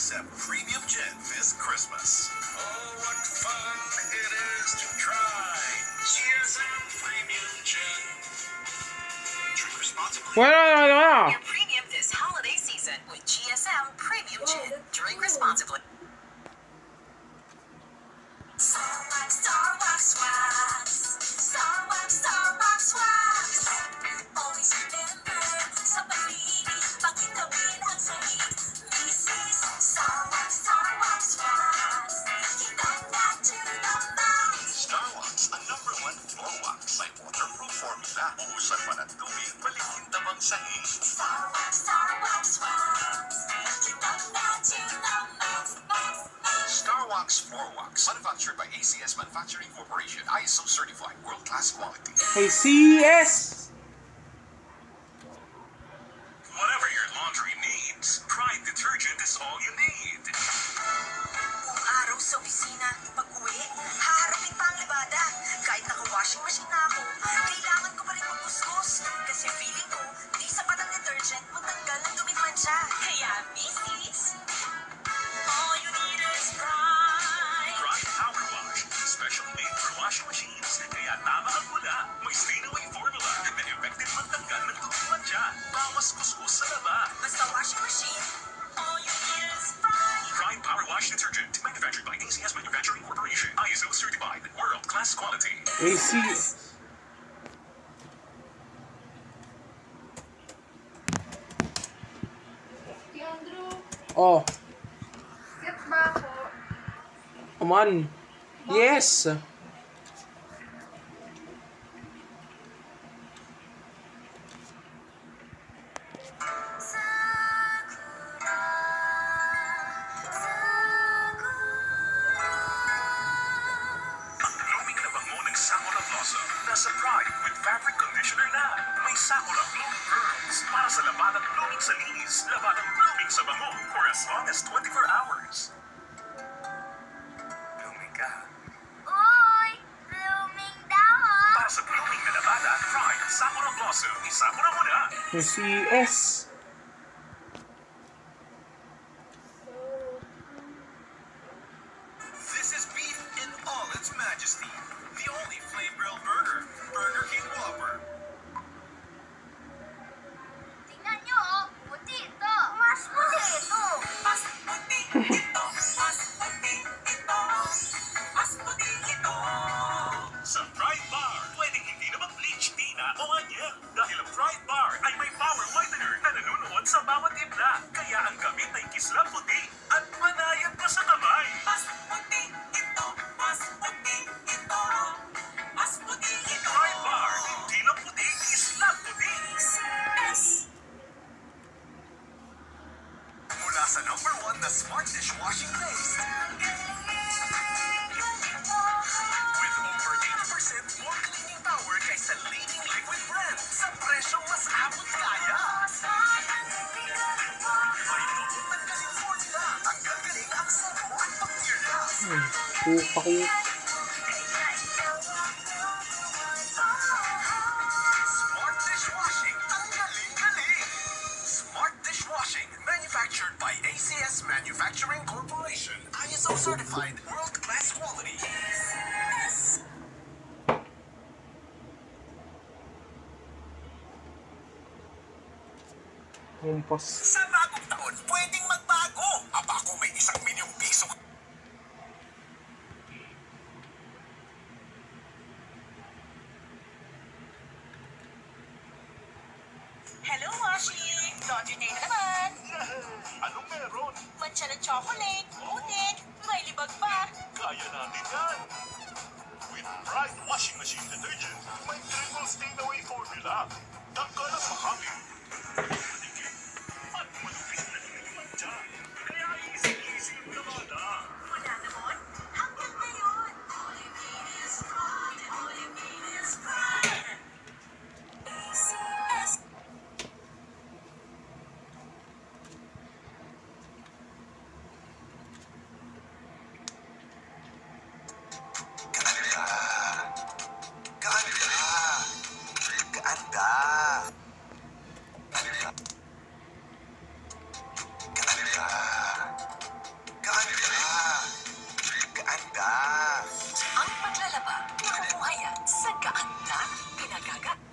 GSM Premium Gin this Christmas. Oh, what fun it is to try GSM Premium Gin. Drink responsibly. Your premium this holiday season with GSM Premium Gin. Drink responsibly. Starbucks swaps. Starbucks swaps. Always remember, sa pag-ibig, pagkitawin ang sahig. Mrs. Starbucks swaps. Kitang back to the max. Starbucks, ang #1 floor wax. May waterproof formula. Uusap pa ng tubig, balikin tabang sahig. Starbucks swaps. Kitang back to the max. Starwax Floor Wax, manufactured by ACS Manufacturing Corporation, ISO certified, world-class quality. ACS! Whatever your laundry needs, Pride detergent is all you need. Kung araw sa opisina, pag-uwi, haharapin pa ang libada. Kahit naka-washing machine na ako, kailangan ko pa rin magkuskus. Kasi feeling ko, di sapat ang detergent matanggal ang dumi mancha. Kaya, Mrs. All you need is Pride. Pride Power Wash, specially made for washing machines. Kaya tama ang mula. May stay-away formula na effective magtanggal ng dumi mancha. Bawas kuskus sa laba. Basta washing machine, all you need is Pride. Pride Power Wash Detergent, manufactured by ACS Manufacturing Corporation, ISO certified, world-class quality. ACS. Oh, Get ba ako? come on. Yes. Ang blooming na bango ng Sakura Blossom nasa Pride with fabric conditioner na. May Sakura Blooming Pearls para sa labadang blooming sa linis, labadang blooming sa bango for as long as 24 hours. Blooming ka. Uy! Blooming daw oh! Para sa blooming na labada, Pride Sakura Blossom. Isakura mo na. ACS. This is beef in all its majesty. The only flame grilled burger, Burger King Whopper. Tingnan nyo oh! Puti ito! Mas puti ito! Mas puti ito, mas puti ito, mas puti ito. Sa Pride Bar, pwedeng hindi na mag-bleach, tina o anya. Dahil ang Pride Bar ay may power whitener na nanunuot sa bawat timpla. Kaya ang gamit ay kisla puti at manayad pa sa kamay. Mas puti ito, mas puti ito, mas puti ito. Pride Bar, hindi lang puti, kisla puti. Mula sa #1 na smart dishwashing paste. With over 80% more cleaning power kaysa leading liquid brand sa presyong mas abot kaya. May tanggalin formula. Tanggal galing ang sabo at bacteria. Ako. Smart dishwashing. Ang galing-galing. Smart dishwashing. Manufactured by ACS Manufacturing Corporation. ISO certified. World-class quality. Humpas. Sa bagong taon, pwedeng magbago. Aba kung may ₱1,000,000. Hello, Washi! Laundry day na naman! Anong meron? Mancha ng chocolate, unik, may libag pa. Kaya natin yan. With Pride Washing Machine Detergent, may triple stain-away formula. Tanggal ang makapit. Matigil. At malupit na mancha. Kaya easy-easy yung labada. Wala naman, hanggang ngayon. All you need is Pride. All you need is Pride. ACS. Gaanda. Ang paglalaba, nakukuha yan sa gaanda. Pinagaga